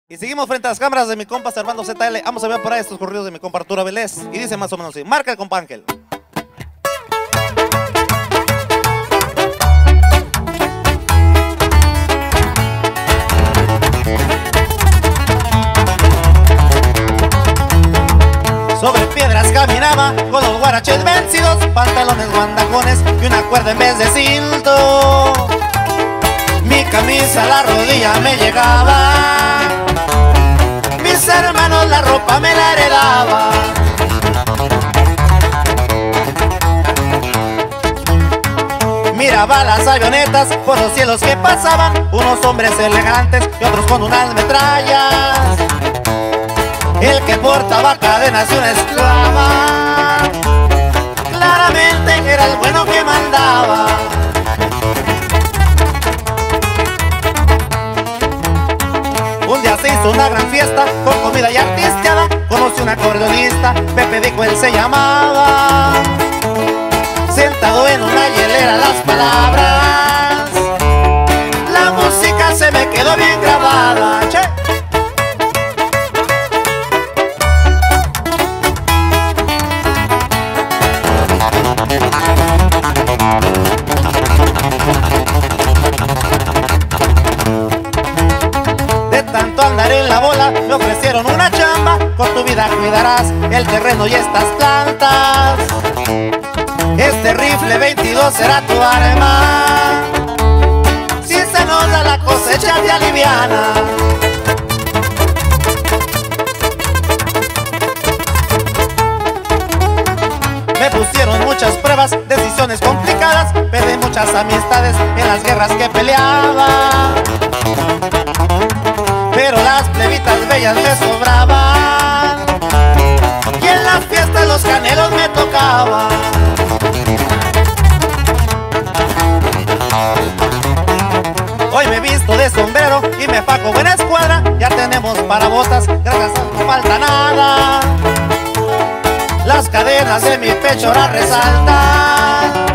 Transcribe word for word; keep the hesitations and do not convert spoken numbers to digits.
Y seguimos frente a las cámaras de mi compa Servando Z L. Vamos a ver por ahí estos corridos de mi compa Arturo Vélez. Y dice más o menos así: marca el compa Ángel. Sobre piedras caminaba con los guaraches vencidos, pantalones guandajones y una cuerda en vez de cinto. Mi camisa a la rodilla me llegaba, mis hermanos la ropa me la heredaban. Miraba las avionetas por los cielos que pasaban, unos hombres elegantes y otros con unas metrallas. El que portaba cadenas y una esclava, claramente era el bueno que mandaba. Un día se hizo una gran fiesta con comida y artisteada. Conocí un acordeonista, Pepe Dico él se llamaba. Sentado en una hielera las palabras, la música se me quedó bien grabada. Che. De tanto andar en la bola me ofrecieron una chamba. Con tu vida cuidarás el terreno y estas plantas. Este rifle veintidós será tu arma. Si se nos da la cosecha te aliviana. Me pusieron muchas pruebas, decisiones complicadas. Perdí muchas amistades en las guerras que peleaba. Pero las plebitas bellas me sobraban, y en las fiestas los canelos me tocaban. Hoy me visto de sombrero y me faco buena escuadra. Ya tenemos para botas, gracias, no falta nada. Las cadenas de mi pecho ahora resaltan.